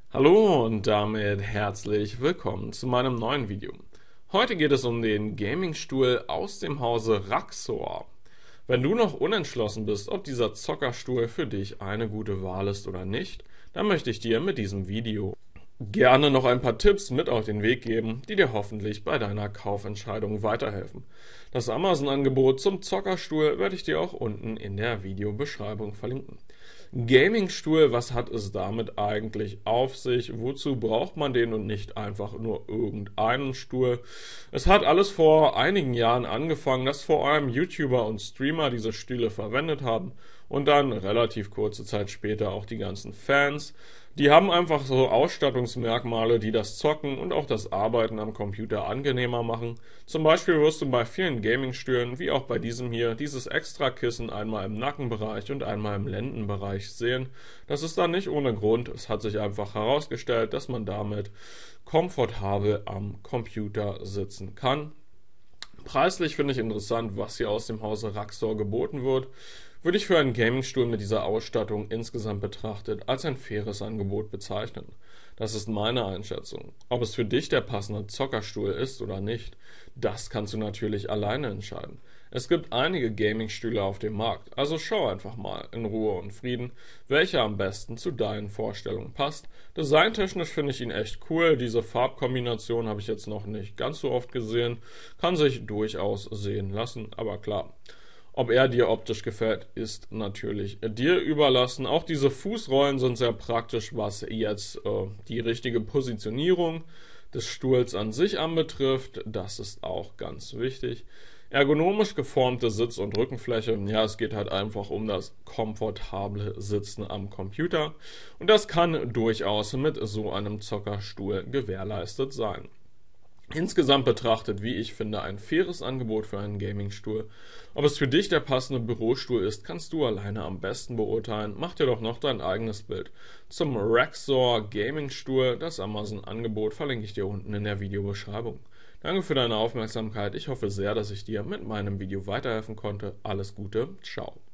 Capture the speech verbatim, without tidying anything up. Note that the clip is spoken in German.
Hallo und damit herzlich willkommen zu meinem neuen Video. Heute geht es um den Gaming-Stuhl aus dem Hause Raxor. Wenn du noch unentschlossen bist, ob dieser Zockerstuhl für dich eine gute Wahl ist oder nicht, dann möchte ich dir mit diesem Video gerne noch ein paar Tipps mit auf den Weg geben, die dir hoffentlich bei deiner Kaufentscheidung weiterhelfen. Das Amazon-Angebot zum Zockerstuhl werde ich dir auch unten in der Videobeschreibung verlinken. Gaming-Stuhl, was hat es damit eigentlich auf sich? Wozu braucht man den und nicht einfach nur irgendeinen Stuhl? Es hat alles vor einigen Jahren angefangen, dass vor allem YouTuber und Streamer diese Stühle verwendet haben und dann relativ kurze Zeit später auch die ganzen Fans. Die haben einfach so Ausstattungsmerkmale, die das Zocken und auch das Arbeiten am Computer angenehmer machen. Zum Beispiel wirst du bei vielen Gaming-Stühlen, wie auch bei diesem hier, dieses Extrakissen einmal im Nackenbereich und einmal im Lendenbereich sehen. Das ist dann nicht ohne Grund. Es hat sich einfach herausgestellt, dass man damit komfortabel am Computer sitzen kann. Preislich finde ich interessant, was hier aus dem Hause Raxor geboten wird. Würde ich für einen Gamingstuhl mit dieser Ausstattung insgesamt betrachtet als ein faires Angebot bezeichnen. Das ist meine Einschätzung. Ob es für dich der passende Zockerstuhl ist oder nicht, das kannst du natürlich alleine entscheiden. Es gibt einige Gamingstühle auf dem Markt, also schau einfach mal in Ruhe und Frieden, welcher am besten zu deinen Vorstellungen passt. Designtechnisch finde ich ihn echt cool, diese Farbkombination habe ich jetzt noch nicht ganz so oft gesehen, kann sich durchaus sehen lassen, aber klar. Ob er dir optisch gefällt, ist natürlich dir überlassen. Auch diese Fußrollen sind sehr praktisch, was jetzt äh, die richtige Positionierung des Stuhls an sich anbetrifft. Das ist auch ganz wichtig. Ergonomisch geformte Sitz- und Rückenfläche. Ja, es geht halt einfach um das komfortable Sitzen am Computer. Und das kann durchaus mit so einem Zockerstuhl gewährleistet sein. Insgesamt betrachtet, wie ich finde, ein faires Angebot für einen Gaming-Stuhl. Ob es für dich der passende Bürostuhl ist, kannst du alleine am besten beurteilen. Mach dir doch noch dein eigenes Bild. Zum Raxor Gaming-Stuhl, das Amazon-Angebot, verlinke ich dir unten in der Videobeschreibung. Danke für deine Aufmerksamkeit. Ich hoffe sehr, dass ich dir mit meinem Video weiterhelfen konnte. Alles Gute. Ciao.